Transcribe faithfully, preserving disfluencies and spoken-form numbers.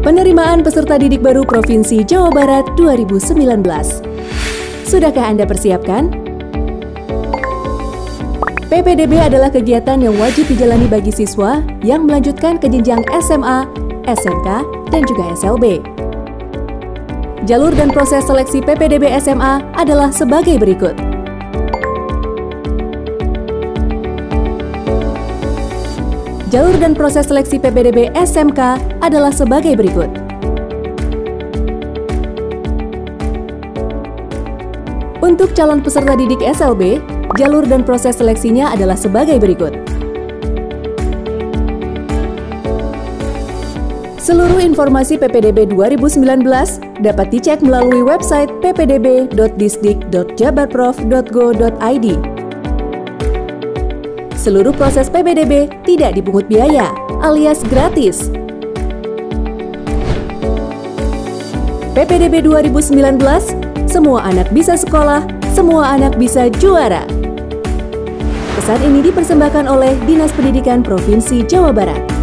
Penerimaan peserta didik baru Provinsi Jawa Barat dua ribu sembilan belas. Sudahkah Anda persiapkan? P P D B adalah kegiatan yang wajib dijalani bagi siswa yang melanjutkan ke jenjang S M A, S M K, dan juga S L B. Jalur dan proses seleksi P P D B S M A adalah sebagai berikut. Jalur dan proses seleksi P P D B S M K adalah sebagai berikut. Untuk calon peserta didik S L B, jalur dan proses seleksinya adalah sebagai berikut. Seluruh informasi P P D B dua ribu sembilan belas dapat dicek melalui website p p d b dot disdik dot jabarprof dot go dot i d. Seluruh proses P P D B tidak dipungut biaya, alias gratis. P P D B dua ribu sembilan belas, semua anak bisa sekolah, semua anak bisa juara. Pesan ini dipersembahkan oleh Dinas Pendidikan Provinsi Jawa Barat.